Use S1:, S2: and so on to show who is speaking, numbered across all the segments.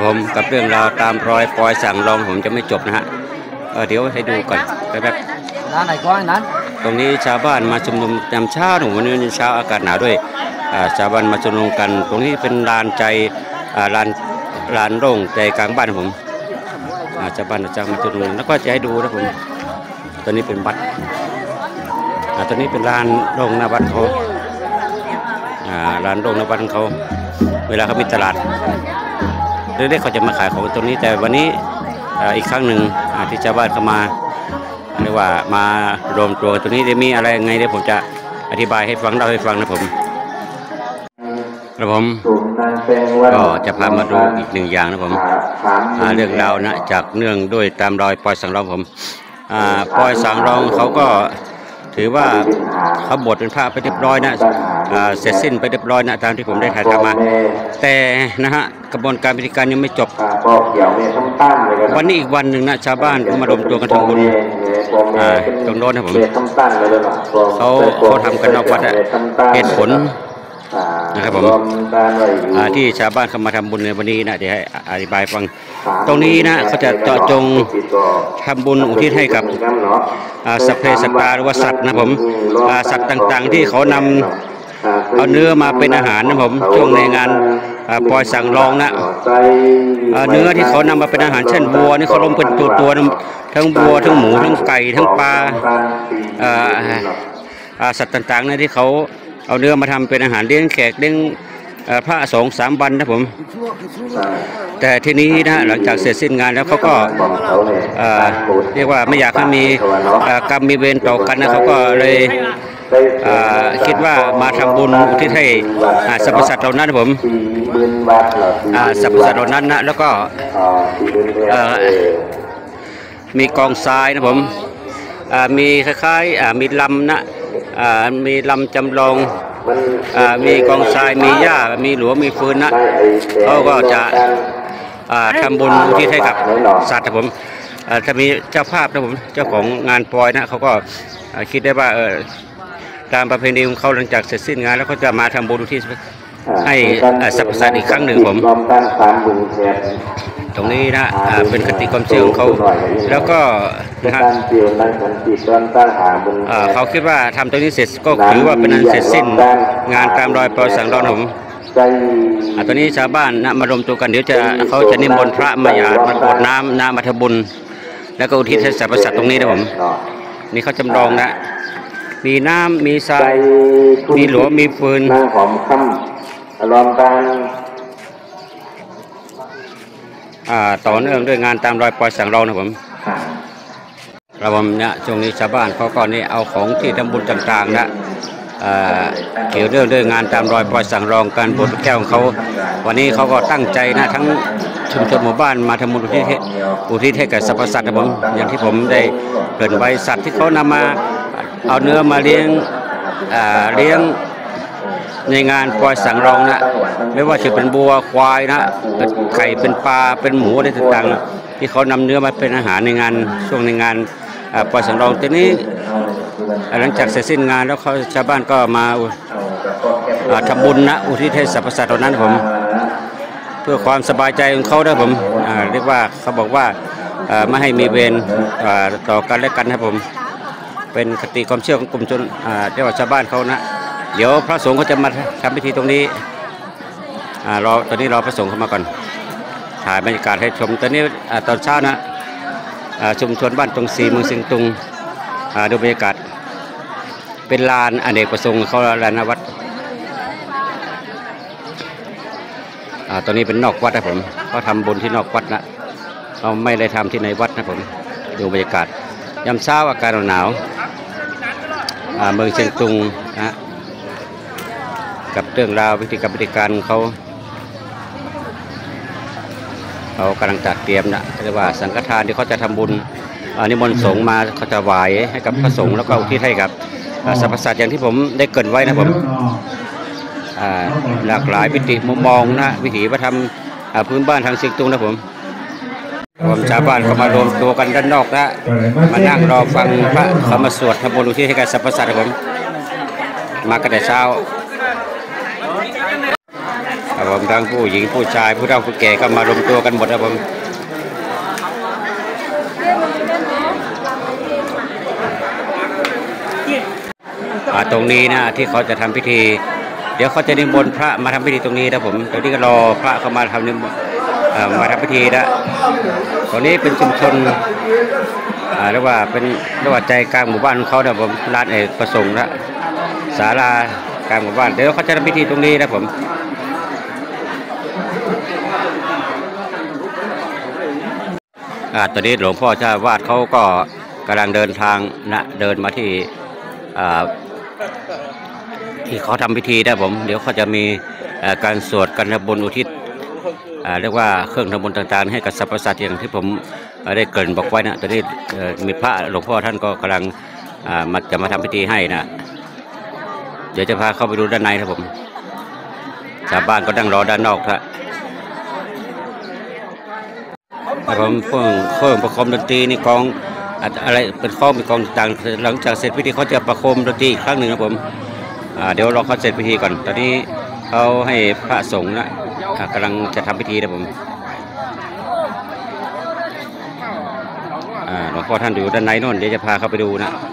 S1: ผมกับเรื่องราวตามรอยปอยสั่งลองผมจะไม่จบนะฮะเดี๋ยวให้ดูก่อนแบบ
S2: ร้านไหนก้อนนั้น
S1: ตรงนี้ชาวบ้านมาชุมนุมยามเช้าวันนี้เช้าอากาศหนาวด้วยชาวบ้านมาชุมนุมกันตรงนี้เป็นลานใจลานโล่งใจกลางบ้านผมชาวบ้านจะมาชุมนุมแล้วก็จะให้ดูนะผมตอนนี้เป็นวัดตอนนี้เป็นลานโล่งหน้าวัดเขาลานโล่งหน้าวัดเขาเวลาเขามีตลาดเรื่อยๆเขาจะมาขายของตรงนี้แต่วันนี้อีกครั้งหนึ่งที่ชาวบ้านเข้ามาเรียกว่ามารวมตัวกันตรงนี้จะมีอะไรไงเดี๋ยวผมจะอธิบายให้ฟังเล่าให้ฟังนะผมก็จะพามาดูอีกหนึ่งอย่างนะผมเรื่องราวนะจากเนื่องด้วยตามรอยปอยสังรองผมปอยสังรองเขาก็ถือว่าเขาบวชเป็นพระไปเรียบร้อยนะเสร็จสิ้นไปเรียบร้อยนะตามที่ผมได้ถ่ายทำมาแต่นะฮะกระบวนการพิธีการยังไม่จบวันนี้อีกวันหนึ่งนะชาวบ้านก็มารวมตัวกันทำบุญตรงโน้นนะผมเขาทำกันนอกวัดเหตุผลนะครับผมที่ชาวบ้านเข้ามาทำบุญในวันนี้นะเดี๋ยวให้อธิบายฟังตรงนี้นะเขาจะเจาะจงทำบุญอุทิศให้กับสัพเพสัตตาหรือว่าสัตว์นะผมสัตว์ต่างๆที่เขานำเอาเนื้อมาเป็นอาหารนะผมช่วงในงานปอยสั่งรองนะเนื้อที่เขานำมาเป็นอาหารเช่นวัวนี่เขาล้มเป็นตัวทั้งวัวทั้งหมูทั้งไก่ทั้งปลาสัตว์ต่างๆนะที่เขาเอาเนื้อมาทำเป็นอาหารเลี้ยงแขกเลี้ยงพระ2-3 วันนะผมแต่ทีนี้นะหลังจากเสร็จสิ้นงานแล้วเขาก็เรียกว่าไม่อยากให้มีกรรมมีเวรต่อกันนะเขาก็เลยคิดว่ามาทำบุญที่ให้สรรพสัตว์เหล่านั้นนะผมสรรพสัตว์เหล่านั้นนะแล้วก็มีกองทรายนะผมมีคล้ายๆมีลำนะมีลำจำลองมีกองทรายมีหญ้ามีหลวมีฟืนนะเขาก็จะทำบุญที่ให้กับสัตว์นะผมจะมีเจ้าภาพนะผมเจ้าของงานปอยนะเขาก็คิดได้ว่าตามประเพณีของเขาหลังจากเสร็จสิ้นงานแล้วเขาจะมาทำบุญที่ให้สรรพสัตว์อีกครั้งหนึ่งผมตรงนี้นะเป็นคติความเชื่อของเขาแล้วก็นะฮะเขาคิดว่าทำตรงนี้เสร็จก็ถือว่าเป็นอันเสร็จสิ้นงานตามรอยปอยสังรองผมตอนนี้ชาวบ้านนะมารวมตัวกันเดี๋ยวเขาจะนิมนต์พระมาหยาดมากรวดน้ำมาทำบุญแล้วก็อุทิศให้สรรพสัตว์ตรงนี้นะผมนี่เขาจำลองนะมีน้ำมีทรายมีหลวมีฟืนหอมค่ำรวมกันต่อเนื่องด้วยงานตามรอยปอยสังรองนะผมเนี่ยช่วงนี้ชาวบ้านเขาก็นี่เอาของที่ทำบุญต่างๆนะเกี่ยวเรื่องด้วยงานตามรอยปอยสังรองการบวชแก้วของเขาวันนี้เขาก็ตั้งใจนะทั้งชุมชนหมู่บ้านมาทำบุญอุทิศให้กับสรรพสัตว์นะผมอย่างที่ผมได้เกริ่นไว้สัตว์ที่เขานำมาเอาเนื้อมาเลี้ยงในงานปอยสังรองนะไม่ว่าจะเป็นบัวควายนะไข่เป็นปลาเป็นหมูอะไรต่างๆที่เขานำเนื้อมาเป็นอาหารในงานช่วงในงานปอยสังรองทีนี้หลังจากเสร็จสิ้นงานแล้วเขาชาวบ้านก็มาทำบุญนะอุทิศให้สรรพสัตว์เหล่านั้นผมเพื่อความสบายใจของเขาด้วยผมเรียกว่าเขาบอกว่าไม่ให้มีเวรต่อกันและกันครับผมเป็นคติความเชื่อของกลุ่มชนเรียกว่าชาวบ้านเขานะเดี๋ยวพระสงฆ์เขาจะมาทำพิธีตรงนี้ตอนนี้รอพระสงฆ์เข้ามาก่อนถ่ายบรรยากาศให้ชมตอนนี้ตอนเช้านะชุมชนบ้านตรงสีเมืองสิงตุงดูบรรยากาศเป็นลานอเนกประสงค์เขาลานวัดตอนนี้เป็นนอกวัดนะผมเขาทำบุญที่นอกวัดนะเราไม่ได้ทำที่ในวัดนะผมดูบรรยากาศยามเช้าอากาศหนาวเมืองเชียงตุงนะกับเรื่องราวพิธีการเขากำลังจัดเตรียมนะเรียกว่าสังฆทานที่เขาจะทำบุญนิมนต์สงฆ์มาเขาจะไหว้ให้กับพระสงฆ์แล้วก็อุทิศให้กับสรรพสัตว์อย่างที่ผมได้เกริ่นไว้นะผมหลากหลายวิถีมุมมองนะวิถีวัฒนธรรมพื้นบ้านทางเชียงตุงนะผมชาวบ้านก็มารวมตัวกันด้านนอกนะมานั่งรอฟังพระเขามาสวดทำบุญอุทิศให้กับสรรพสัตว์นะผมมากันแต่เช้าผมทั้งผู้หญิงผู้ชายผู้เฒ่าผู้แก่ก็มารวมตัวกันหมดครับผมตรงนี้นะที่เขาจะทำพิธีเดี๋ยวเขาจะนิมนต์พระมาทำพิธีตรงนี้นะผมตอนนี้ก็รอพระเขามาทำมาทำพิธีนะตรงนี้เป็นชุมชนเรียกว่าเป็นเรียกว่าใจกลางหมู่บ้านของเขานะผมลานเอกประสงค์นะศาลากลางหมู่บ้านเดี๋ยวเขาจะทำพิธีตรงนี้นะผมตอนนี้หลวงพ่อเจ้าวาดเขาก็กำลังเดินทางนะเดินมาที่เขาทำพิธีนะผมเดี๋ยวเขาจะมีการสวดกันทำบุญอุทิศเรียกว่าเครื่องทำบุญต่างๆให้กับสรรพสัตว์อย่างที่ผมได้เกริ่นบอกไว้นะตอนนี้มีพระหลวงพ่อท่านก็กำลังจะมาทำพิธีให้นะเดี๋ยวจะพาเข้าไปดูด้านในครับผมชาวบ้านก็นั่งรอด้านนอกครับผมเพิ่งประโคมดนตรีนี่กองอะไรเป็นข้อมีกองต่างหลังจากเสร็จพิธีเขาจะประโคมดนตรีอีกครั้งหนึ่งครับผมเดี๋ยวรอเขาเสร็จพิธีก่อนตอนนี้เขาให้พระสงฆ์นะกำลังจะทำพิธีนะผมหลวงพ่อท่านอยู่ด้านในโน่นเดี๋ยวจะพาเข้าไปดู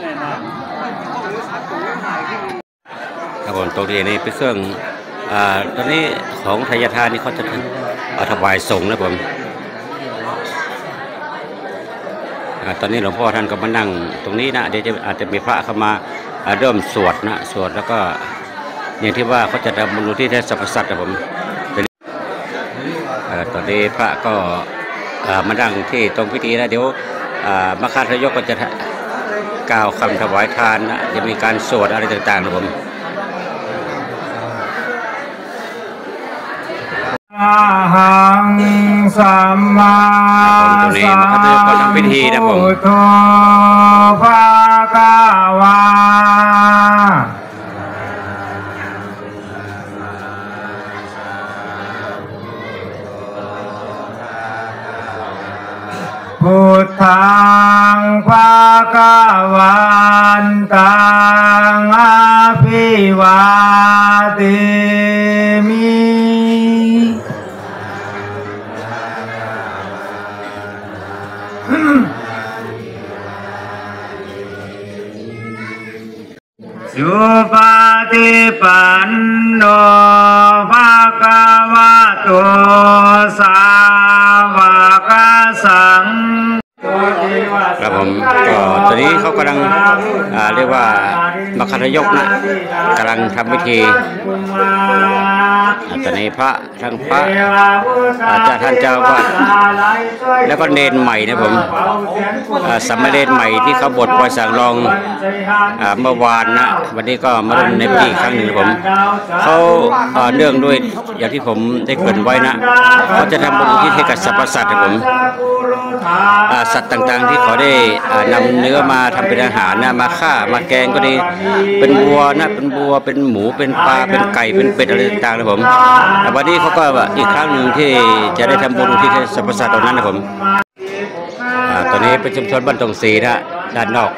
S1: นะครับผมตรงนี้นี่เป็นเครื่องตอนนี้ของไทยทานนี่เขาจะถวายสงฆ์นะผมตอนนี้หลวงพ่อท่านก็มานั่งตรงนี้นะเดี๋ยวอาจจะมีพระเข้ามาเริ่มสวดนะสวดแล้วก็อย่างที่ว่าเขาจะทำบุญอุทิศให้สรรพสัตว์นะผมตอนนี้พระก็มานั่งที่ตรงพิธีนะเดี๋ยวมคทายกก็จะกล่าวคำถวายทานนะจะมีการสวดอะไรต่างๆนะผม
S2: อะหังสัมมาสัมพุทโธภะคะวาพุทธังภะคะวันตังอะภิวาเทมิสุปฏิปันโนภะคะวะโตสาวกสังฆ
S1: ครับผมก็ตอนนี้เขากำลังเรียกว่ามคทายกนะกำลังทำพิธีตอนนี้พระทั้งพระท่านเจ้าวาดแล้วก็เนนใหม่นะผมสามเณรใหม่ที่เขาบวชปล่อยสังรองเมื่อวานนะวันนี้ก็มาร่วมในพิธีครั้งหนึ่งผมเขาเนื่องด้วยอย่างที่ผมได้เกริ่นไว้นะเขาจะทำบุญอุทิศให้กับสรรพสัตว์นะผมสัตว์ต่างๆที่เขาได้นำเนื้อมาทำเป็นอาหารนะมาฆ่ามาแกงก็ดีเป็นวัวนะเป็นวัวเป็นหมูเป็นปลาเป็นไก่เป็นเป็ดอะไรต่างๆนะผมวันนี้เขาก็อีกครั้งหนึ่งที่จะได้ทำบุญที่สรรพสัตว์ตรงนั้นนะผมตอนนี้เป็นชุมชนบ้านตรงศรีนะด้านนอก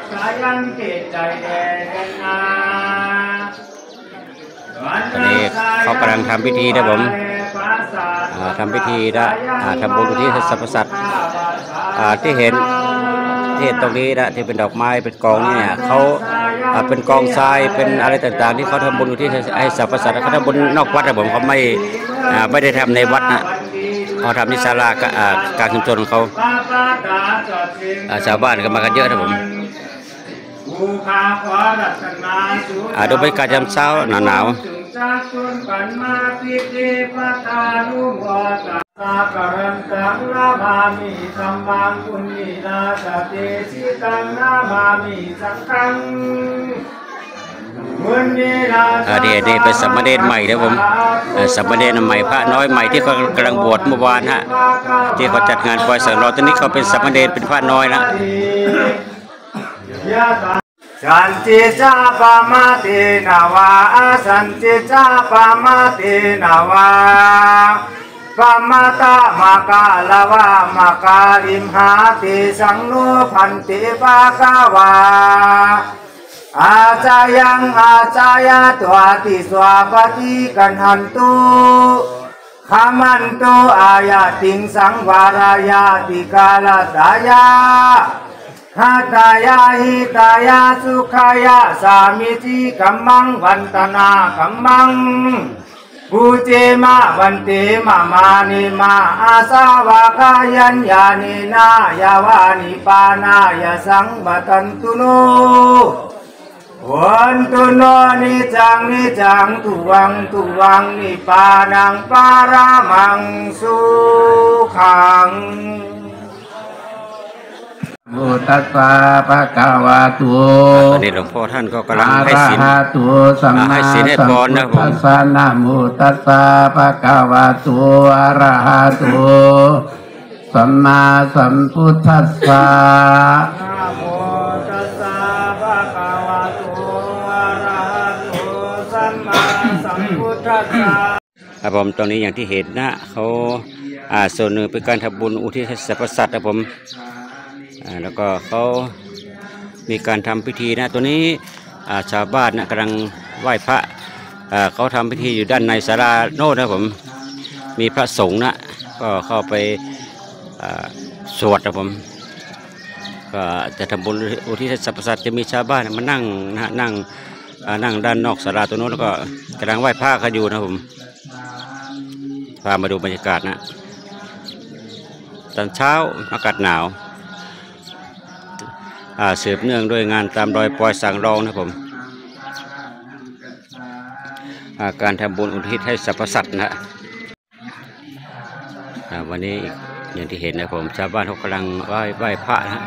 S1: ตอนนี้เขากำลังทำพิธีนะผมทำพิธีนะทำบุญที่สรรพสัตว์ที่เห็นตรงนี้นะที่เป็นดอกไม้เป็นกองนี่เนี่ยเขาเป็นกองทรายเป็นอะไรต่างๆที่เขาทำบุญที่ให้สรรพสัตว์เขาทำบุญนอกวัดนะผมเขาไม่ได้ทำในวัดนะเขาทำที่ศาลาการชุมชนของเขาชาวบ้านก็มากันเยอะนะผมดูบรรยากาศยามเช้าหนาวสักการะตังนามามิสัมมังปุญญินาสเตสิตังนามามิสังฆังนี่เป็นสามเณรใหม่นะผมสามเณรใหม่พระน้อยใหม่ที่เขากำลังบวชเมื่อวานฮะที่เขาจัดงานปล่อยสังรอตอนนี้เขาเป็นสามเณรเป็นพระน้อยนะสันติจาปามาตินาวาสันติจาปามาตินาวาปามาตามากาลาวามาการิมหาติสังโนพันติปะกวาอาจายังอาจายตัวติสวาปฏิกันหันตุ
S2: ขามันโตอายาติงสังวารายาติกาลสายาหาตายาหิตายาสุขายาสามิจิกัมมังวันตนากัมมังปูเจมาวันเตมานิมาอาสาวะกายัญญานินายาวานิปานายสังวัตันตุโนวันตุโนนิจังตุวังนิปานังปารามังสุขังมุตัสสะภะคะวะโต
S1: ตอนนี้หลวงพ่อท่านก็กำลังให้ศีลให้ศีลให้พรนะผม
S2: นะโมตัสสะภะคะวะโตอะระหะโตสัมมาสัมพุทธัสสะนะโมตัสสะภะคะวะโตอะระหะโตสัมมาสัมพุทธัสสะ
S1: ครับผมตอนนี้อย่างที่เห็นนะเขาส่วนหนึ่งเป็นการทำบุญอุทิศให้สรรพสัตว์นะผมแล้วก็เขามีการทำพิธีนะตัวนี้ชาวบ้านนะกำลังไหว้พระเขาทำพิธีอยู่ด้านในศาลาโน่นนะผมมีพระสงฆ์นะก็เข้าไปสวดนะผมก็จะทำบุญอุทิศให้สรรพสัตว์จะมีชาวบ้านมานั่งนะนั่งด้านนอกศาลาตัวโน้นแล้วก็กำลังไหว้พระกันอยู่นะผมพามาดูบรรยากาศนะตอนเช้าอากาศหนาวสืบเนื่องด้วยงานตามรอยปอยสังรองนะผมการทำบุญอุทิศให้สรรพสัตว์นะวันนี้อย่างที่เห็นนะผมชาวบ้านเขากำลังไหว้พระนะ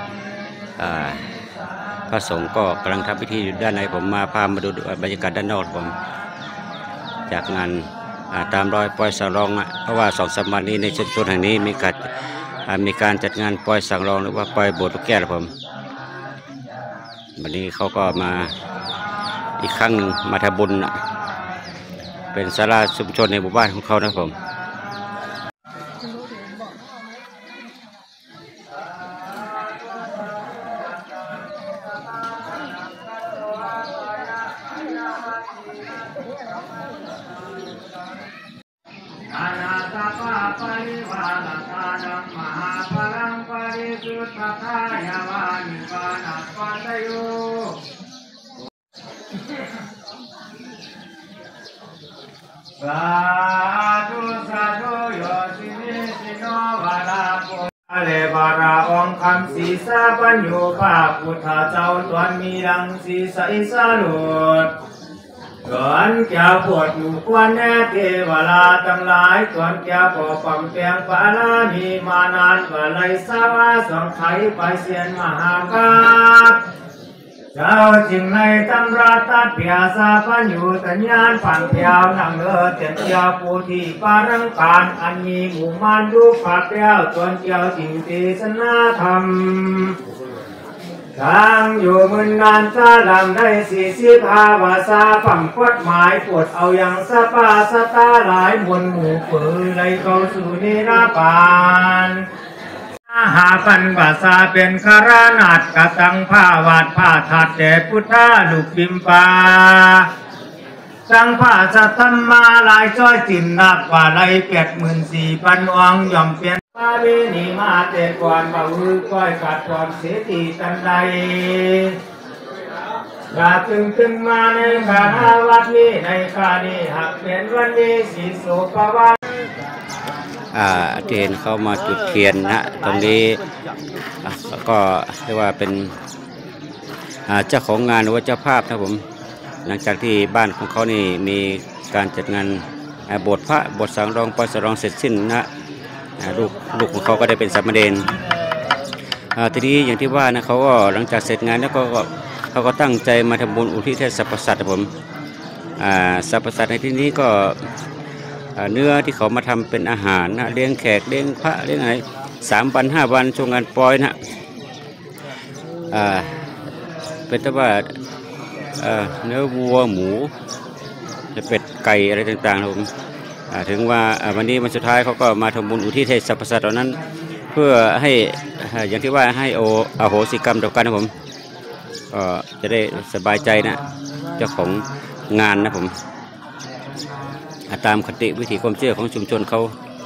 S1: พระสงฆ์ก็กำลังทำพิธีอยู่ด้านในผมพามาดูบรรยากาศด้านนอกผมจากงานตามรอยปอยสังรองนะเพราะว่า2-3 วันนี้ในชุมชนแห่งนี้มีการจัดงานปอยสังรองหรือว่าปอยโบสถ์ลูกแก้วนะผมวันนี้เขาก็มาอีกครั้งหนึ่งมาทำบุญเป็นศาลาชุมชนในหมู่บ้านของเขานะผม
S2: อานาตาปะปะริวาลตานังมหาพลังปริสุทธคายาวานิปานัสปัสโยสาธุโยสินิสิโนวาราโกเลบาราองคำศีสาปัญโยภาพุทธเจ้าตวนมีดังศีสอิสาลุดก่อนแก้วปวดอยู่ควันแน่เทวลาทั้งหลายก่อนแก้วปอปังเปียงปานามีมานานกว่าไรสาวาสองไขไปเสียนมหากาศเจ้าจึงในตำราตัดเปียสาปัญญูตัญญาณผ่านเปียวนั่งเลือเตียนเปียวผู้ที่ปารังการอันมีหมู่มานดูผักเปียวจนเกี่ยวจิงตีสนาธรรมทางอยู่มือนานซาลำได้45 วาษาฝั่งกฎหมายปวดเอาอย่างสปาสตาหลายมวลหมู่ปืนเลยเข้าสู่นิราปาน5,000 ภาษาเป็นคารนาฏกะตังผ้าวาดผ้าถัดแด่พุทธาลูกบิมปาสังผ้าสัตมมาลายจ้อยจินนักกว่าไร84,000 องค์ย่อมเปลี่ยนปาเวณีมาแต่ก่อนบ่ฮือก้อยกัดก่อนเสียทีตันใดกาตึงมาในขาณวัดนี้ในคานี้หักเป็นวันนี้สีโสภวะ
S1: ที่เห็นเขามาจุดเทียนนะตรงนี้ก็เรียกว่าเป็นเจ้าของงานหรือว่าเจ้าภาพนะผมหลังจากที่บ้านของเขานี่มีการจัดงานบวชพระบวชสังรองปอยสังรองเสร็จสิ้นนะลูกของเขาก็ได้เป็นสามเณรทีนี้อย่างที่ว่านะเขาก็หลังจากเสร็จงานแล้วก็เขาก็ตั้งใจมาทำบุญอุทิศให้สรรพสัตว์นะผมสรรพสัตว์ในที่นี้ก็เนื้อที่เขามาทำเป็นอาหารนะเลี้ยงแขกเลี้ยงพระเลี้ยงอะไร3 วัน 5 วันช่วงงานปอยนะเป็นแต่ว่าเนื้อวัวหมูเป็ดไก่อะไรต่างๆนะผมถึงว่าวันนี้วันสุดท้ายเขาก็มาทำบุญอุทิศให้สรรพสัตว์เหล่านั้นเพื่อให้อย่างที่ว่าให้อโหสิกรรมต่อกันนะผมก็จะได้สบายใจนะเจ้าของงานนะผมตามคติวิถีความเชื่อของชุมชนเขา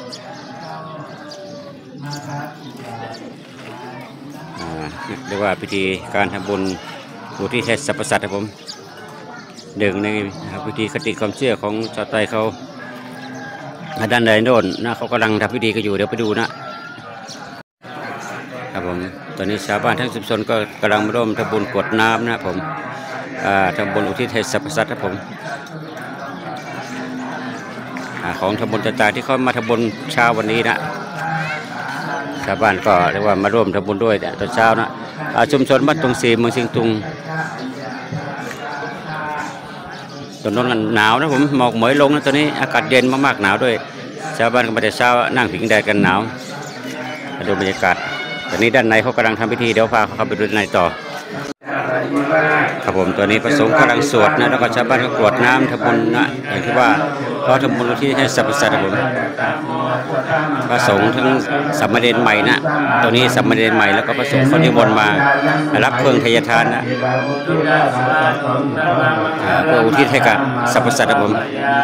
S1: เรียกว่าพิธีการทำบุญอุทิศให้สรรพสัตว์ครับผมหนึ่งในพิธีคติความเชื่อของชาวไทยเขาด้านใดโน่นนะเขากำลังทำพิธีกันอยู่เดี๋ยวไปดูนะครับผมตอนนี้ชาวบ้านทั้งชุมชนก็กำลังร่วมทำบุญกรวดน้ำนะครับผมทำบุญอุทิศให้สรรพสัตว์ครับผมของทำบุญต่างๆที่เขามาทำบุญเช้าวันนี้นะชาวบ้านก็เรียกว่ามาร่วมทำบุญด้วยตอนเช้านะชุมชนบ้านตรงสีเมืองเชียงตุงตอนนั้นหนาวนะผมหมอกเหมยลงนะตอนนี้อากาศเย็นมากๆหนาวด้วยชาวบ้านก็มาแต่เช้านั่งผิงแดดกันหนาวดูบรรยากาศตอนนี้ด้านในเขากำลังทำพิธีเดี๋ยวพาเขาไปดูด้านในต่อครับผมตัวนี้พระสงฆ์กำลังสวดนะแล้วก็ชาวบ้านก็กรวดน้ำทำบุญนะอย่างที่ว่าเขาทำบุญที่ให้สรรพสัตว์ครับผมพระสงฆ์ทั้งสามเณรใหม่นะตัวนี้สามเณรใหม่แล้วก็พระสงฆ์เขานิมนต์มารับเครื่องทายทานนะเพื่ออุทิศให้กับสรรพสัตว์ครับผม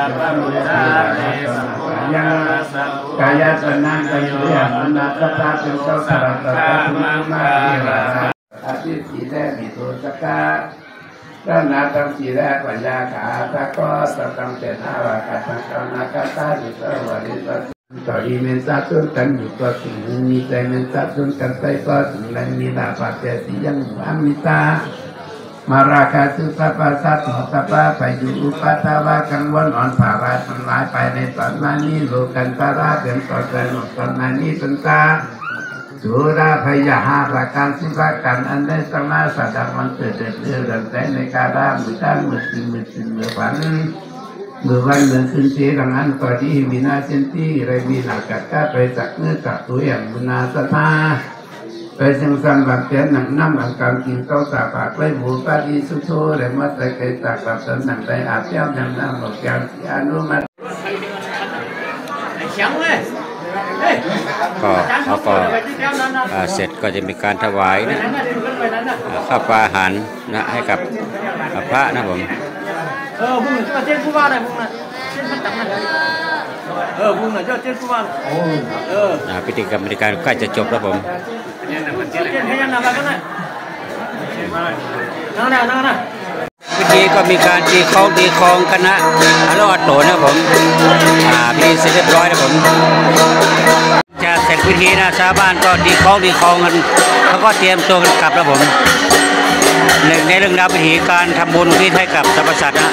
S2: กายสนังกายยามันนัตตาเป็นเจ้าสารตะทุมามาอาทิตย์สีแรกมีตัวสกาด้านนาตั้งสีแรกปัญญาขาตะก็สตังเป็นอาวากัตังกานาคาตาดิสวาริสัตต่ออีเมนซาตุนกันอยู่ตัวถึงมีใจเมนซาตุนกันไปก็ถึงแรงมีดาบาดเจ็บที่ยังอามิตามาราคาสุสัพพะสัตว์สัพพะไปอยู่อุปาทวะกังวลอ่อนผ่าราทั้งหลายไปในตอนนี้โลกันตาราเป็นตอนใจหมดตอนนี้สันตาสุราพยาหาประการสิบประการอันได้สมาสัตว์มันเกิดเรื่องแต่ในการร่างมือตั้งมือสิมือฝันมือวันมือคืนเสียดังนั้นก็ดีมีนาเซนตี้ไรมีหนักกัดก้าไปจากเนื้อจากตัวอย่างบุญนาสนาไปเชียงสันบัดเตียนหนังน้ำหนังการกินเต้าตาปากไล่หมูปลาดีสุโธเลยมาใส่ไก่ตากแบบสันหนังใจอาบแก้วน้ำน้ำหมกแก้วอนุมัติ
S1: ก็เขาก็เสร็จก็จะมีการถวายนะข้าวปลาอาหารนะให้กับพระนะผม
S3: พวกหนึ่งจะเจ้าผู้ว่าอะไรพวกนั้นเจ้าพันตังนั่นพวกหนึ่งจะเจ้าผู้ว่า
S1: พิธีกรรมบริการใกล้จะจบแล้วผม
S3: เจ้าให้ยันอะไรกันนะนั่ง
S1: พิธีก็มีการตีคล้องคณะอรอดโตนะผมพิธีเสร็จเรียบร้อยนะผมจะเสร็จพิธีนะชาวบ้านก็ตีคล้องกันเขาก็เตรียมตัวกันกลับแล้วผมหนึ่งในเรื่องราวพิธีการทำบุญที่ให้กับสรรพสัตว์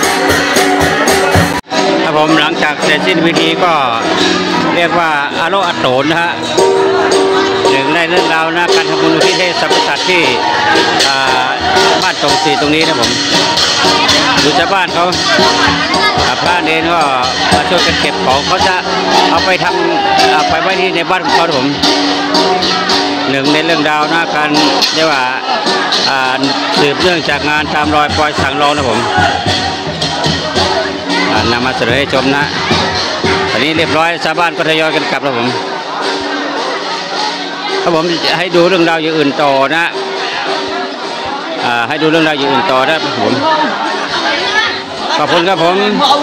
S1: นะครับผมหลังจากเสร็จสิ้นพิธีก็เรียกว่าอารอดโตนะฮะหนึ่งในเรื่องราวนะการทำบุญที่ให้สรรพสัตว์ที่บ้านตรงสีตรงนี้นะผมดูชาวบ้านเขาพระเนรก็มาช่วยกันเก็บของเขาจะเอาไปทำไปไว้ที่ในบ้านของเขาผมหนึ่งในเรื่องราวนะการเรียกว่าสืบเนื่องจากงานตามรอยปอยสังรองนะผมนำมาเสนอให้ชมนะตอนนี้เรียบร้อยชาวบ้านก็ทยอยกันกลับแล้วผมถ้าผมให้ดูเรื่องราวอย่างอื่นต่อนะให้ดูเรื่องราวอย่างอื่นต่อนะผมขอบคุณครับผม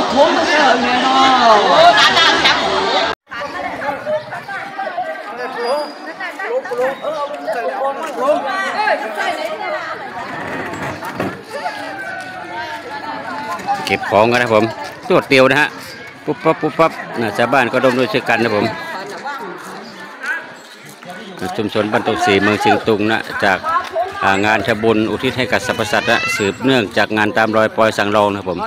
S1: เก็บของกันนะผมรวดเดียวนะฮะปุ๊บปั๊บนะชาวบ้านก็ร่วมด้วยช่วยกันนะผมชุมชนบ้านตกสีเมืองเชียงตุงนะจากงานทำบุญอุทิศให้กับสรรพสัตว์นะสืบเนื่องจากงานตามรอยปอยสังรองนะผม